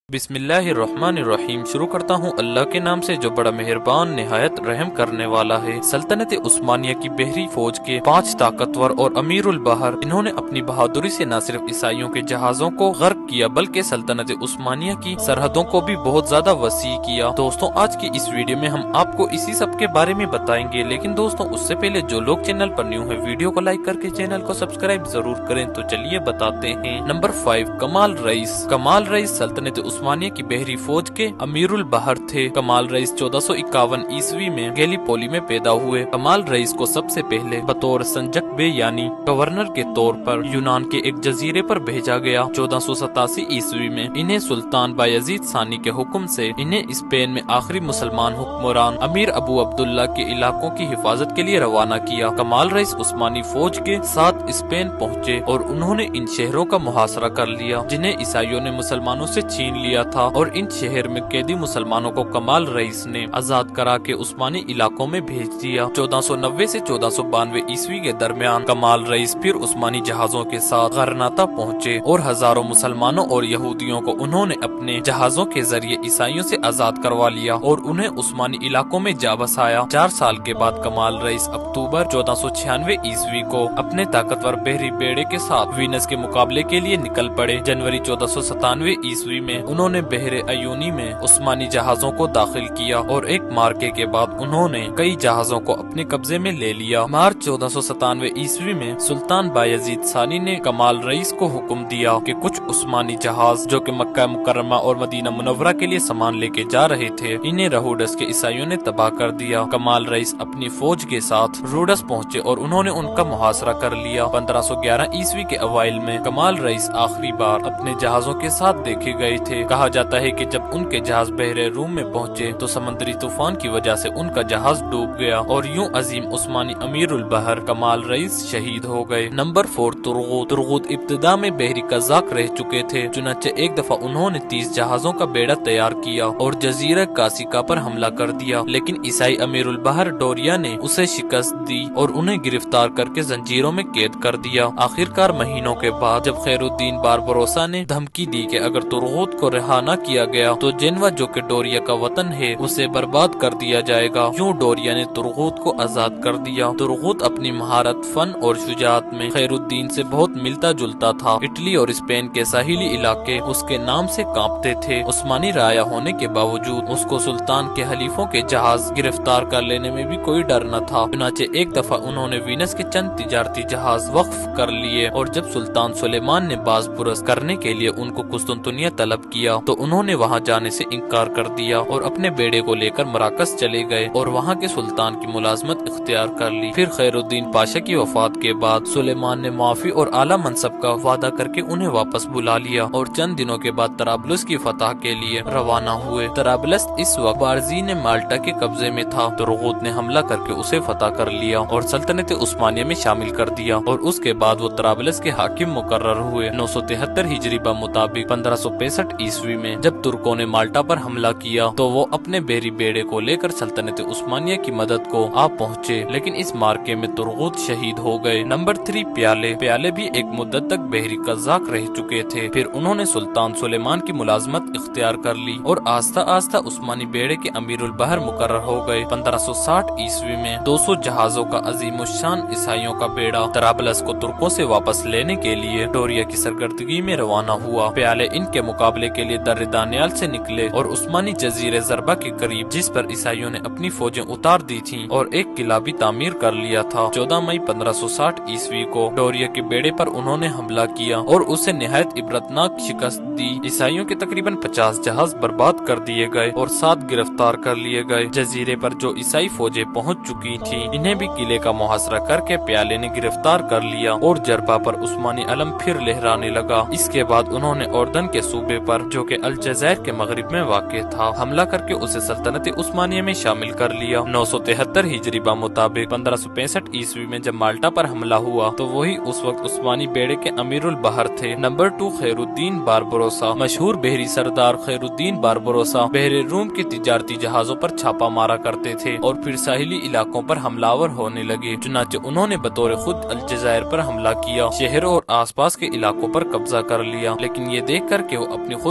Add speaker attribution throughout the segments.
Speaker 1: बिस्मिल्लाहिर्रहमानिर्रहीम। शुरू करता हूँ अल्लाह के नाम से जो बड़ा मेहरबान निहायत रहम करने वाला है। सल्तनत उस्मानिया की बहरी फौज के 5 ताकतवर और अमीरुल बहर, इन्होंने अपनी बहादुरी से न सिर्फ ईसाइयों के जहाजों को गर्क किया बल्कि सल्तनत उस्मानिया की सरहदों को भी बहुत ज्यादा वसी किया। दोस्तों, आज की इस वीडियो में हम आपको इसी सब के बारे में बताएंगे, लेकिन दोस्तों उससे पहले जो लोग चैनल पर न्यू है वीडियो को लाइक करके चैनल को सब्सक्राइब जरूर करें। तो चलिए बताते हैं। नंबर 5, कमाल रईस। कमाल रईस सल्तनत उस्मानिया की बहरी फौज के अमीरुल बहर थे। कमाल रईस 1451 ईस्वी में गैलीपोली में पैदा हुए। कमाल रईस को सबसे पहले बतौर संजक बे यानी गवर्नर के तौर पर यूनान के एक जजीरे पर भेजा गया। 1487 ईस्वी में इन्हें सुल्तान बायजीद सानी के हुक्म से इन्हें स्पेन में आखिरी मुसलमान हुक्मरान अमीर अबू अब्दुल्ला के इलाकों की हिफाजत के लिए रवाना किया। कमाल रईस उस्मानी फौज के साथ स्पेन पहुँचे और उन्होंने इन शहरों का मुहासरा कर लिया जिन्हें ईसाइयों ने मुसलमानों से छीन लिया था, और इन शहर में कैदी मुसलमानों को कमाल रईस ने आजाद करा के उस्मानी इलाकों में भेज दिया। 1490 से 1492 ईस्वी के दरमियान कमाल रईस फिर उस्मानी जहाजों के साथ गरनाता पहुँचे और हजारों मुसलमानों और यहूदियों को उन्होंने अपने जहाजों के जरिए ईसाइयों से आजाद करवा लिया और उन्हें उस्मानी इलाकों में जा बसाया। 4 साल के बाद कमाल रईस अक्टूबर 1496 ईस्वी को अपने ताकतवर बहरी बेड़े के साथ वीनस के मुकाबले के लिए निकल पड़े। जनवरी 1497 ईस्वी में उन्होंने बहरे अयूनी में उस्मानी जहाजों को दाखिल किया और एक मार्के के बाद उन्होंने कई जहाजों को अपने कब्जे में ले लिया। मार्च 1497 ईस्वी में सुल्तान बायजीद सानी ने कमाल रईस को हुक्म दिया कि कुछ उस्मानी जहाज जो कि मक्का मुकर्रमा और मदीना मुनव्वरा के लिए सामान लेके जा रहे थे, इन्हें रोडस के ईसाइयों ने तबाह कर दिया। कमाल रईस अपनी फौज के साथ रोडस पहुँचे और उन्होंने उनका मुहासरा कर लिया। 1511 ईस्वी के अवाइल में कमाल रईस आखिरी बार अपने जहाजों के साथ देखे गए थे। कहा जाता है कि जब उनके जहाज बहरे रूम में पहुंचे तो समुद्री तूफान की वजह से उनका जहाज डूब गया और यूं अजीम उस्मानी अमीरुल बहर कमाल रईस शहीद हो गए। Number 4, Turgut. तुर्गुत इब्तिदा में बहरी कज़ाक रह चुके थे। चुनाचे एक दफा उन्होंने 30 जहाजों का बेड़ा तैयार किया और जजीरा कासिका पर हमला कर दिया, लेकिन ईसाई अमीरुल बहर डोरिया ने उसे शिकस्त दी और उन्हें गिरफ्तार करके जंजीरों में कैद कर दिया। आखिरकार महीनों के बाद जब खैरुद्दीन बारबरोसा ने धमकी दी कि अगर तुर्गुत को रिहा न किया गया तो जेनवा जो कि डोरिया का वतन है उसे बर्बाद कर दिया जाएगा। यूं डोरिया ने तुर्गुत को आजाद कर दिया। तुर्गुत अपनी महारत, फन और शुजाअत में खैरुद्दीन से बहुत मिलता जुलता था। इटली और स्पेन के साहिली इलाके उसके नाम से कांपते थे। उस्मानी राया होने के बावजूद उसको सुल्तान के हलीफों के जहाज गिरफ्तार कर लेने में भी कोई डर न था। चुनाचे एक दफा उन्होंने वीनस के चंद तिजारती जहाज वक्फ कर लिए और जब सुल्तान सुलेमान ने बाज़पुरस करने के लिए उनको कुस्तुनतुनिया तलब किया तो उन्होंने वहां जाने से इनकार कर दिया और अपने बेड़े को लेकर मराकस चले गए और वहां के सुल्तान की मुलाजमत इख्तियार कर ली। फिर खैरुद्दीन पाशा की वफात के बाद सुलेमान ने माफी और आला मनसब का वादा करके उन्हें वापस बुला लिया और चंद दिनों के बाद तराबलस की फतह के लिए रवाना हुए। तराबलस इस वक्त बारजी ने माल्टा के कब्जे में था। तुर्गुत ने हमला करके उसे फतह कर लिया और सल्तनत उस्मानिया में शामिल कर दिया और उसके बाद वो तराबलस के हाकिम मुकर्रर हुए। 973 हिजरी बा मुताबिक 1565 ईस्वी में जब तुर्कों ने माल्टा पर हमला किया तो वो अपने बहरी बेड़े को लेकर सल्तनत उस्मानिया की मदद को आ पहुँचे, लेकिन इस मार्के में तुर्गुत शहीद हो गए। नंबर 3, प्याले। प्याले भी एक मुद्दत तक बहरी कज़ाक रह चुके थे। फिर उन्होंने सुल्तान सुलेमान की मुलाजमत इख्तियार कर ली और आस्ता आस्ता उस्मानी बेड़े के अमीरुल बहर मुकर्रर हो गए। 1560 ईस्वी में 200 जहाजों का अजीमुशान ईसाइयों का बेड़ा तराबलस को तुर्कों से वापस लेने के लिए डोरिया की सरगर्दगी में रवाना हुआ। प्याले इनके मुकाबले के लिए दर्रे दानियाल से निकले और उस्मानी जजीरे ज़रबा के करीब, जिस पर ईसाइयों ने अपनी फौजें उतार दी थीं और एक किला भी तामीर कर लिया था। 14 मई 1560 ईस्वी को डोरिया के बेड़े पर उन्होंने हमला किया और उसे निहायत इबरतनाक शिकस्त दी। ईसाइयों के तकरीबन 50 जहाज बर्बाद कर दिए गए और 7 गिरफ्तार कर लिए गए। जजीरे पर जो ईसाई फौजें पहुँच चुकी थी इन्हें भी किले का मुहासरा करके प्याले ने गिरफ्तार कर लिया और जरबा पर उस्मानी अलम फिर लहराने लगा। इसके बाद उन्होंने उर्दन के सूबे पर जो कि अलजज़ायर के मगरिब में वाक़ था हमला करके उसे सल्तनत उस्मानिया में शामिल कर लिया। 973 हिजरी बा मुताबिक 1565 ईस्वी में जब माल्टा पर हमला हुआ तो वही उस वक्त उस्मानी बेड़े के अमीरुल बहर थे। Number 2, Khairuddin Barbarossa. मशहूर बहरी सरदार खैरुद्दीन बारबरोसा बहरे रूम के तिजारती जहाजों पर छापा मारा करते थे और फिर साहिली इलाकों पर हमलावर होने लगे। चुनाचे उन्होंने बतौर खुद अलजज़ायर पर हमला किया, शहरों और आसपास के इलाकों पर कब्जा कर लिया, लेकिन ये देख कर के वो अपनी खुद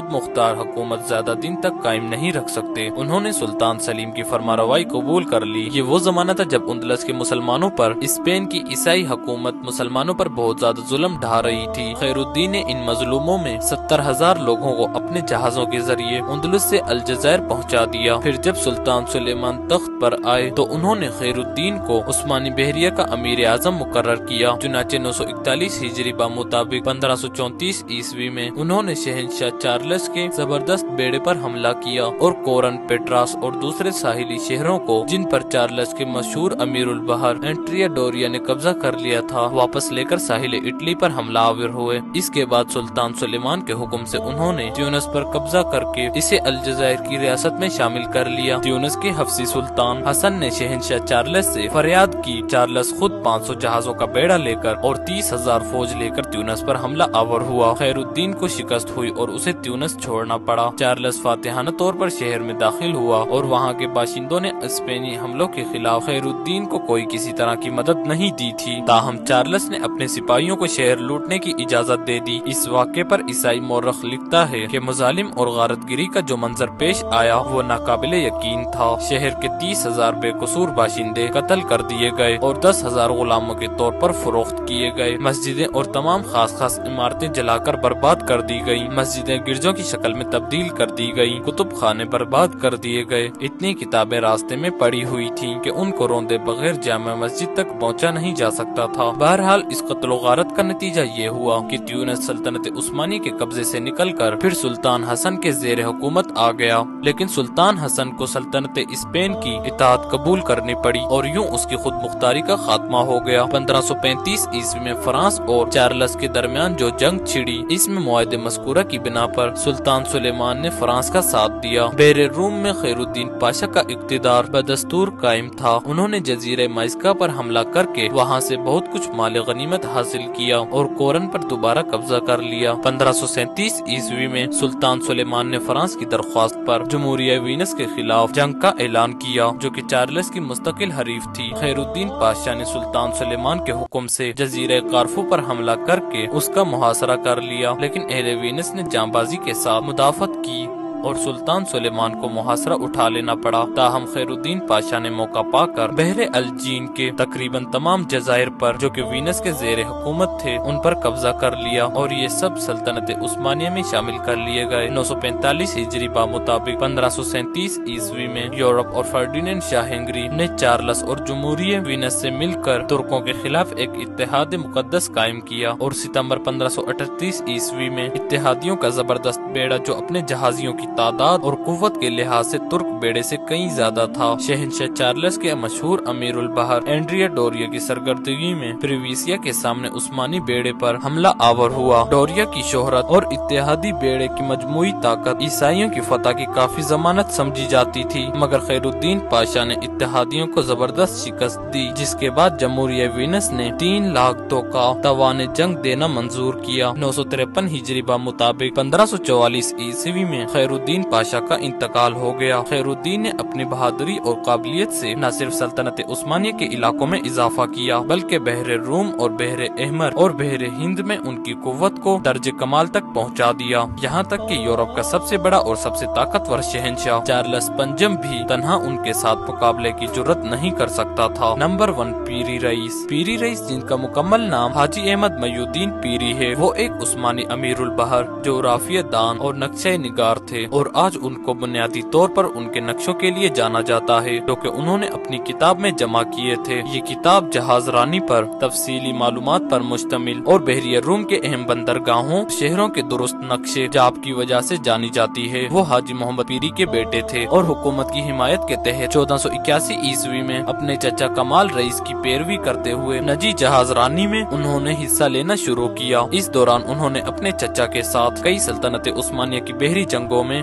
Speaker 1: خود مختار حکومت زیادہ دن تک قائم نہیں رکھ سکتے۔ انہوں نے سلطان سلیم کی فرمانروائی قبول کر لی۔ یہ وہ زمانہ تھا جب اندلس کے مسلمانوں پر اسپین کی عیسائی حکومت مسلمانوں پر بہت زیادہ ظلم ڈھا رہی تھی۔ خیر الدین نے ان مظلوموں میں 70,000 لوگوں کو اپنے جہازوں کے ذریعے اندلس سے الجزائر پہنچا دیا۔ پھر جب سلطان سلیمان تخت پر آئے تو انہوں نے خیر الدین کو عثمانی بحریہ کا امیر اعظم مقرر کیا۔ چنانچہ 941 ہجری بمطابق 1534 عیسوی میں انہوں نے شہنشاہ چارلس کے زبردست بیڑے پر حملہ کیا اور کورن، پیٹراس اور دوسرے ساحلی شہروں کو جن پر چارلس کے مشہور امیر البحر اینٹریا ڈوریا نے قبضہ کر لیا تھا واپس لے کر ساحل اٹلی پر حملہ آور ہوئے۔ اس کے بعد سلطان سلیمان کے حکم سے انہوں نے تیونس پر قبضہ کر کے اسے الجزائر کی ریاست میں شامل کر لیا۔ تیونس کے حفصی سلطان حسن نے شہنشاہ چارلس سے فریاد کی۔ چارلس خود 500 جہازوں کا بیڑا لے کر اور 30,000 فوج لے کر تیونس پر حملہ آور ہوا۔ خیر الدین کو شکست ہوئی اور اسے تیونس چھوڑنا پڑا۔ چارلس فاتحانہ طور پر شہر میں داخل ہوا اور وہاں کے باشندوں نے اسپینی حملوں کے خلاف خیر الدین کو کوئی کسی طرح کی مدد نہیں دی تھی۔ تاہم چارلس نے اپنے سپاہیوں کو شہر لوٹنے کی اجازت دے دی۔ اس واقعے پر عیسائی مورخ لکھتا ہے کہ مظالم اور غارت گری کا جو منظر پیش آیا وہ ناقابل یقین تھا۔ شہر کے 30,000 بے قصور باشندے قتل کر دیے گئے اور 10,000 غلاموں کے طور پر فروخت کیے گئے۔ مسجدیں اور تمام خاص عمارتیں جلا کر برباد کر دی گئی۔ مسجدیں گرجوں کی شکل میں تبدیل کر دی گئی۔ کتب خانے برباد کر دیے گئے۔ اتنی کتابیں راستے میں پڑی ہوئی تھیں کہ ان کو روندے بغیر جامع مسجد تک پہنچا نہیں جا سکتا تھا۔ بہرحال اس قتل و غارت کا نتیجہ یہ ہوا کہ تیونس سلطنت عثمانی کے قبضے سے نکل کر پھر سلطان حسن کے زیر حکومت آ گیا، لیکن سلطان حسن کو سلطنت اسپین کی اطاعت قبول کرنی پڑی اور یوں اس کی خود مختاری کا خاتمہ ہو گیا۔ 1535 عیسوی میں فرانس اور چارلس کے درمیان جو جنگ چھڑی، اس میں معاہدے مذکورہ کی بنا پر سلطان سلیمان نے فرانس کا ساتھ دیا۔ بحر روم میں خیر الدین پاشا کا اقتدار بدستور قائم تھا۔ انہوں نے جزیرہ مائسکا پر حملہ کر کے وہاں سے بہت کچھ مال غنیمت حاصل کیا اور کورن پر دوبارہ قبضہ کر لیا۔ 1537 عیسوی میں سلطان سلیمان نے فرانس کی درخواست پر جمہوریہ وینس کے خلاف جنگ کا اعلان کیا، جو کہ چارلس کی مستقل حریف تھی۔ خیر الدین پاشا نے سلطان سلیمان کے حکم سے جزیرہ کارفو پر حملہ کر کے اس کا محاصرہ کر لیا، لیکن اہل وینس نے جاں بازی کے ساتھ مدافعت کی اور سلطان سلیمان کو محاصرہ اٹھا لینا پڑا۔ تاہم خیر الدین پاشا نے موقع پا کر بحر الجین کے تقریباً تمام جزائر پر جو کہ وینس کے زیر حکومت تھے ان پر قبضہ کر لیا اور یہ سب سلطنت عثمانیہ میں شامل کر لیے گئے۔ 945 ہجری بمطابق 1537 عیسوی میں یورپ اور فرڈینینڈ شاہ ہنگری نے چارلس اور جمہوریہ وینس سے مل کر ترکوں کے خلاف ایک اتحاد مقدس قائم کیا اور ستمبر 1538 عیسوی میں اتحادیوں کا زبردست بیڑا جو اپنے جہازیوں کی تعداد اور قوت کے لحاظ سے ترک بیڑے سے کئی زیادہ تھا، شہنشاہ چارلس کے مشہور امیر البحر اینڈریا ڈوریا کی سرگردگی میں پریویسیا کے سامنے عثمانی بیڑے پر حملہ آور ہوا۔ ڈوریا کی شہرت اور اتحادی بیڑے کی مجموعی طاقت عیسائیوں کی فتح کی کافی ضمانت سمجھی جاتی تھی، مگر خیر الدین پاشا نے اتحادیوں کو زبردست شکست دی، جس کے بعد جمہوریہ وینس نے 3 لاکھ توقع توان جنگ دینا منظور کیا۔ 953 ہجری بمطابق 1544 عیسوی میں خیر الدین پاشا کا انتقال ہو گیا۔ خیر الدین نے اپنی بہادری اور قابلیت سے نہ صرف سلطنت عثمانیہ کے علاقوں میں اضافہ کیا بلکہ بحر روم اور بحر احمر اور بحر ہند میں ان کی قوت کو درجہ کمال تک پہنچا دیا، یہاں تک کہ یورپ کا سب سے بڑا اور سب سے طاقتور شہنشاہ چارلس پنجم بھی تنہا ان کے ساتھ مقابلے کی جرت نہیں کر سکتا تھا۔ نمبر 1، پیری رئیس۔ پیری رئیس، جن کا مکمل نام حاجی احمد محی الدین پیری ہے، وہ ایک عثمانی امیر البحر جغرافیہ دان اور نقشہ نگار تھے اور آج ان کو بنیادی طور پر ان کے نقشوں کے لیے جانا جاتا ہے جو کہ انہوں نے اپنی کتاب میں جمع کیے تھے۔ یہ کتاب جہاز رانی پر تفصیلی معلومات پر مشتمل اور بحریہ روم کے اہم بندرگاہوں، شہروں کے درست نقشے جات کی وجہ سے جانی جاتی ہے۔ وہ حاجی محمد پیری کے بیٹے تھے اور حکومت کی حمایت کے تحت 1481 عیسوی میں اپنے چچا کمال رئیس کی پیروی کرتے ہوئے نجی جہاز رانی میں انہوں نے حصہ لینا شروع کیا۔ اس دوران انہوں نے اپنے چچا کے ساتھ کئی سلطنت عثمانیہ کی بحری جنگوں میں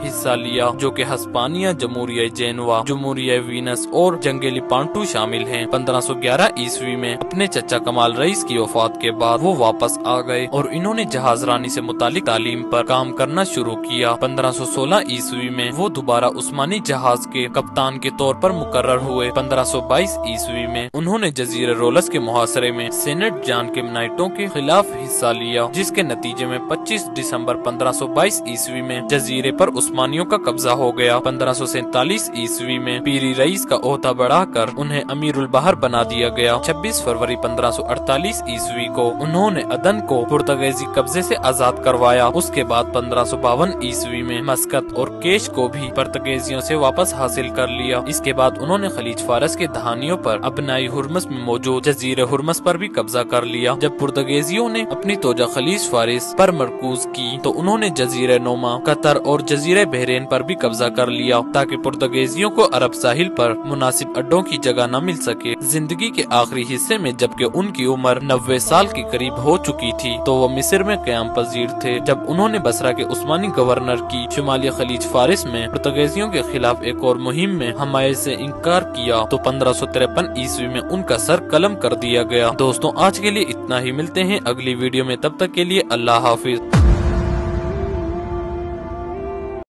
Speaker 1: हिस्सा लिया, जो कि हस्पानिया, जमहूरिया जेनवा, जमहूरिया वीनस और जंग लीपांटू शामिल हैं। 1511 ईस्वी में अपने चचा कमाल रईस की वफात के बाद वो वापस आ गए और इन्होंने जहाजरानी से मुतालिक तालीम पर काम करना शुरू किया। 1516 ईस्वी में वो दोबारा उस्मानी जहाज के कप्तान के तौर पर मुकर्रर हुए। 1522 ईस्वी में उन्होंने जजीरे रोलस के मुहासरे में सेनेट जान के मनाइटों के खिलाफ हिस्सा लिया, जिसके नतीजे में 25 दिसंबर 1522 ईस्वी में जजीरे पर उस्मानियों का कब्जा हो गया। 1547 ईस्वी में पीरी रईस का ओहदा बढ़ाकर उन्हें अमीरुल बहर बना दिया गया। 26 फरवरी 1548 ईस्वी को उन्होंने अदन को पुर्तगाली कब्जे से आजाद करवाया। उसके बाद 1552 ईस्वी में मस्कत और केश को भी पुर्तगालियों से वापस हासिल कर लिया। इसके बाद उन्होंने खलीज फारस के दहानियों पर अपनाई हुर्मस में मौजूद जजीरे हुर्मस पर भी कब्जा कर लिया। जब पुर्तगालियों ने अपनी तोजा खलीज फारिस पर मरकूज की तो उन्होंने जजीरे नोमा, कतर और जजीरे बहरेन पर भी कब्जा कर लिया, ताकि पुर्तगालियों को अरब साहिल पर मुनासिब अड्डों की जगह न मिल सके। जिंदगी के आखिरी हिस्से में जबकि उनकी उम्र 90 साल के करीब हो चुकी थी तो वो मिस्र में क़याम पजीर थे। जब उन्होंने बसरा के उस्मानी गवर्नर की शुमाली खलीज फारिस में पुर्तगालियों के खिलाफ एक और मुहिम में हमायत से इनकार किया तो 1553 ईस्वी में उनका सर कलम कर दिया गया। दोस्तों आज के लिए इतना ही, मिलते हैं अगली वीडियो में, तब तक के लिए अल्लाह हाफिज।